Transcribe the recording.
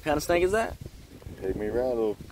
What kind of snake is that? Pygmy rattle.